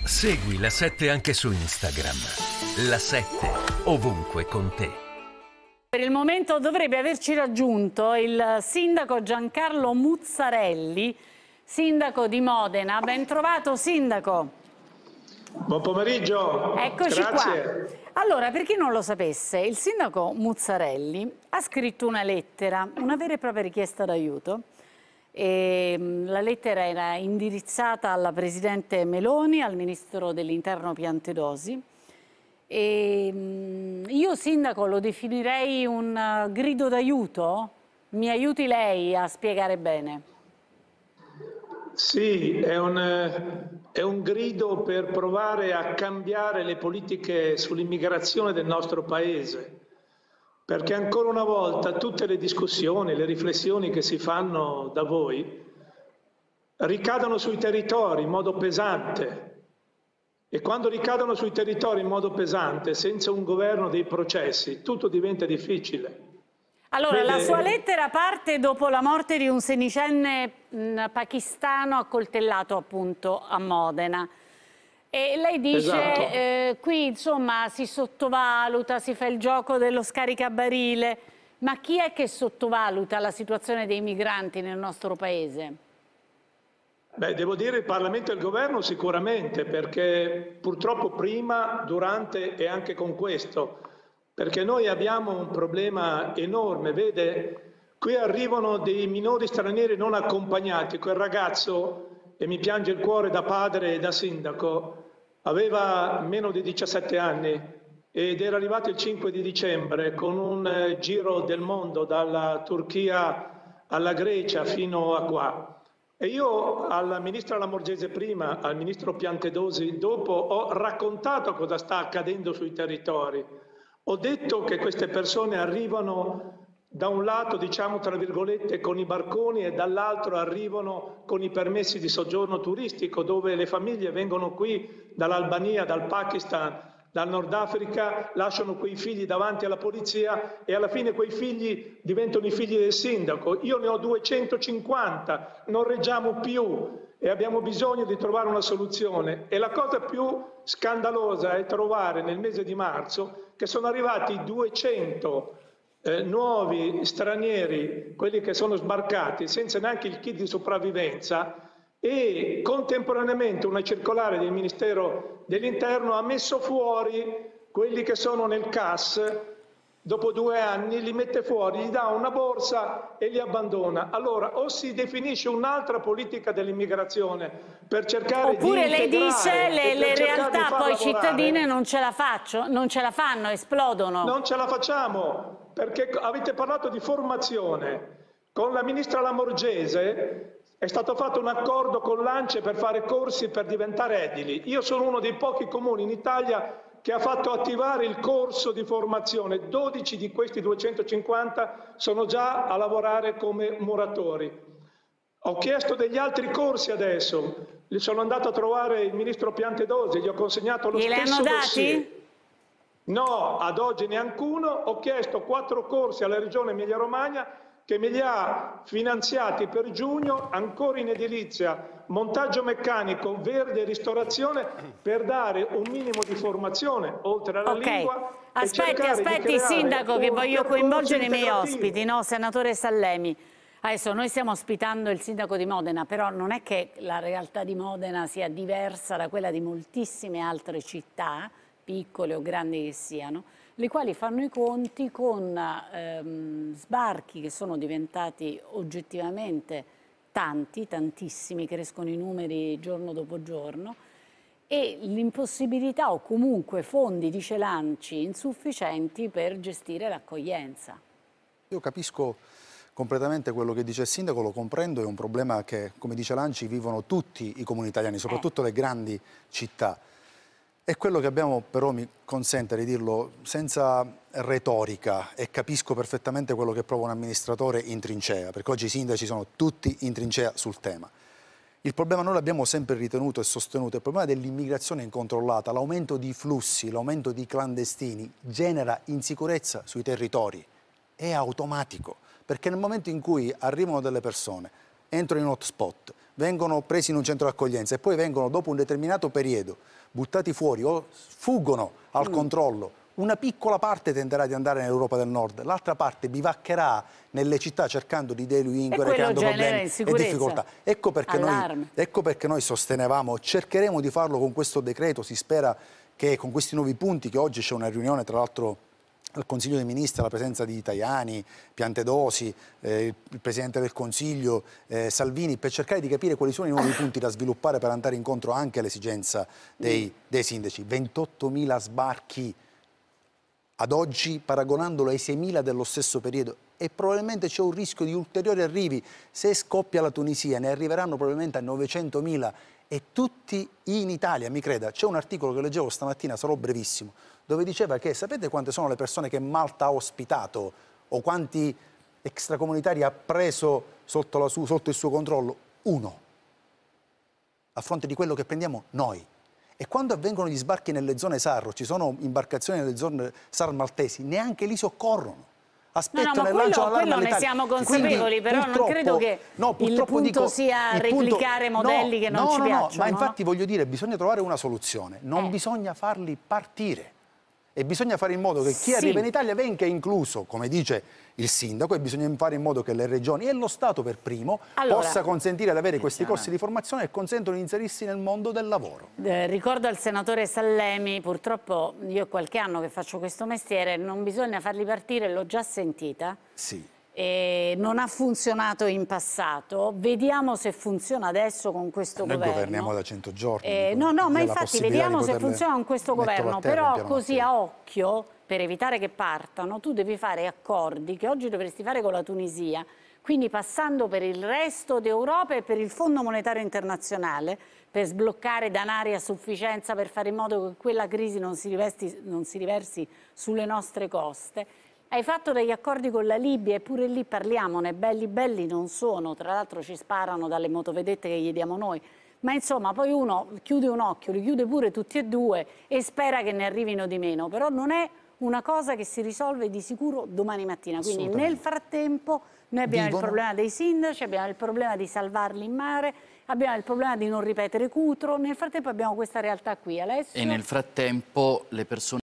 Segui La 7 anche su Instagram. La 7 ovunque con te. Per il momento dovrebbe averci raggiunto il sindaco Giancarlo Muzzarelli, sindaco di Modena. Ben trovato, sindaco. Buon pomeriggio. Eccoci Grazie. qua. Allora, per chi non lo sapesse, il sindaco Muzzarelli ha scritto una lettera, una vera e propria richiesta d'aiuto. La lettera era indirizzata alla Presidente Meloni, al Ministro dell'Interno Piantedosi. Io, sindaco, lo definirei un grido d'aiuto. Mi aiuti lei a spiegare bene? Sì, è un grido per provare a cambiare le politiche sull'immigrazione del nostro Paese, perché ancora una volta tutte le discussioni, le riflessioni che si fanno da voi ricadono sui territori in modo pesante. E quando ricadono sui territori in modo pesante, senza un governo dei processi, tutto diventa difficile. Allora, Vede... la sua lettera parte dopo la morte di un sedicenne pakistano accoltellato appunto a Modena. E lei dice, Esatto. qui insomma si sottovaluta, si fa il gioco dello scaricabarile, ma chi è che sottovaluta la situazione dei migranti nel nostro Paese? Beh, devo dire il Parlamento e il Governo sicuramente, perché purtroppo prima, durante e anche con questo, perché noi abbiamo un problema enorme, vede, qui arrivano dei minori stranieri non accompagnati, quel ragazzo, e mi piange il cuore da padre e da sindaco, aveva meno di 17 anni ed era arrivato il 5 di dicembre con un giro del mondo dalla Turchia alla Grecia fino a qua. E io alla ministra Lamorgese prima, al ministro Piantedosi dopo, ho raccontato cosa sta accadendo sui territori. Ho detto che queste persone arrivano da un lato, diciamo tra virgolette, con i barconi e dall'altro arrivano con i permessi di soggiorno turistico, dove le famiglie vengono qui dall'Albania, dal Pakistan, dal Nord Africa, lasciano quei figli davanti alla polizia e alla fine quei figli diventano i figli del sindaco. Io ne ho 250, non reggiamo più e abbiamo bisogno di trovare una soluzione. E la cosa più scandalosa è trovare nel mese di marzo che sono arrivati 200 nuovi stranieri, quelli che sono sbarcati senza neanche il kit di sopravvivenza, e contemporaneamente una circolare del Ministero dell'Interno ha messo fuori quelli che sono nel CAS, dopo 2 anni li mette fuori, gli dà una borsa e li abbandona. Allora o si definisce un'altra politica dell'immigrazione per cercare oppure di integrare, lei dice le realtà poi lavorare, cittadine non ce la fanno, esplodono. Non ce la facciamo, perché avete parlato di formazione. Con la ministra Lamorgese è stato fatto un accordo con l'ANCE per fare corsi per diventare edili. Io sono uno dei pochi comuni in Italia che ha fatto attivare il corso di formazione. 12 di questi 250 sono già a lavorare come muratori. Ho chiesto degli altri corsi adesso. Li sono andato a trovare il ministro Piantedosi, gli ho consegnato lo stesso dossier. No, ad oggi neanche uno. Ho chiesto 4 corsi alla Regione Emilia-Romagna che me li ha finanziati per giugno, ancora in edilizia, montaggio meccanico, verde e ristorazione, per dare un minimo di formazione oltre alla lingua. Aspetti sindaco, che voglio coinvolgere i miei ospiti, no? Senatore Sallemi. Adesso noi stiamo ospitando il sindaco di Modena, però non è che la realtà di Modena sia diversa da quella di moltissime altre città, piccole o grandi che siano, le quali fanno i conti con sbarchi che sono diventati oggettivamente tanti, tantissimi, crescono i numeri giorno dopo giorno, e l'impossibilità o comunque fondi di Lanci insufficienti per gestire l'accoglienza. Io capisco completamente quello che dice il sindaco, lo comprendo, è un problema che, come dice Lanci, vivono tutti i comuni italiani, soprattutto le grandi città. È quello che abbiamo, però mi consente di dirlo senza retorica, e capisco perfettamente quello che prova un amministratore in trincea, perché oggi i sindaci sono tutti in trincea sul tema. Il problema noi l'abbiamo sempre ritenuto e sostenuto, il problema dell'immigrazione incontrollata, l'aumento di flussi, l'aumento di clandestini genera insicurezza sui territori, è automatico, perché nel momento in cui arrivano delle persone, entrano in hotspot, vengono presi in un centro d'accoglienza e poi vengono dopo un determinato periodo buttati fuori o sfuggono al controllo, una piccola parte tenterà di andare nell'Europa del Nord, l'altra parte bivaccherà nelle città cercando di delinquere, creando problemi e difficoltà. Ecco perché noi sostenevamo, cercheremo di farlo con questo decreto, si spera che con questi nuovi punti, che oggi c'è una riunione tra l'altro al Consiglio dei Ministri, alla presenza di Tajani, Piantedosi, il Presidente del Consiglio, Salvini, per cercare di capire quali sono i nuovi punti da sviluppare per andare incontro anche all'esigenza dei sindaci. 28.000 sbarchi ad oggi, paragonandolo ai 6.000 dello stesso periodo, e probabilmente c'è un rischio di ulteriori arrivi. Se scoppia la Tunisia ne arriveranno probabilmente a 900.000 e tutti in Italia, mi creda. C'è un articolo che leggevo stamattina, sarò brevissimo, dove diceva che sapete quante sono le persone che Malta ha ospitato o quanti extracomunitari ha preso sotto il suo controllo? 1, a fronte di quello che prendiamo noi. E quando avvengono gli sbarchi nelle zone SAR, ci sono imbarcazioni nelle zone SAR maltesi, neanche lì soccorrono. Aspettano e lanciano l'allarme quello ne siamo consapevoli, però non credo che il punto sia replicare modelli che non ci piacciono. Ma infatti voglio dire, bisogna trovare una soluzione, non bisogna farli partire. E bisogna fare in modo che chi arriva in Italia venga incluso, come dice il sindaco, e bisogna fare in modo che le regioni e lo Stato per primo possa consentire di avere questi corsi di formazione che consentono di inserirsi nel mondo del lavoro. Ricordo al senatore Sallemi, purtroppo io è qualche anno che faccio questo mestiere, non bisogna farli partire, l'ho già sentita. Sì. Non ha funzionato in passato, vediamo se funziona adesso con questo governo. Noi governiamo da 100 giorni. No, ma infatti vediamo se funziona con questo governo, però così a occhio, per evitare che partano, tu devi fare accordi che oggi dovresti fare con la Tunisia, quindi passando per il resto d'Europa e per il Fondo Monetario Internazionale, per sbloccare danari a sufficienza, per fare in modo che quella crisi non si riversi sulle nostre coste. Hai fatto degli accordi con la Libia e pure lì parliamone, belli non sono, tra l'altro ci sparano dalle motovedette che gli diamo noi, ma insomma poi uno chiude un occhio, li chiude pure tutti e due e spera che ne arrivino di meno, però non è una cosa che si risolve di sicuro domani mattina, quindi nel frattempo noi abbiamo il problema dei sindaci, abbiamo il problema di salvarli in mare, abbiamo il problema di non ripetere Cutro, nel frattempo abbiamo questa realtà qui. Alessio? E nel frattempo le persone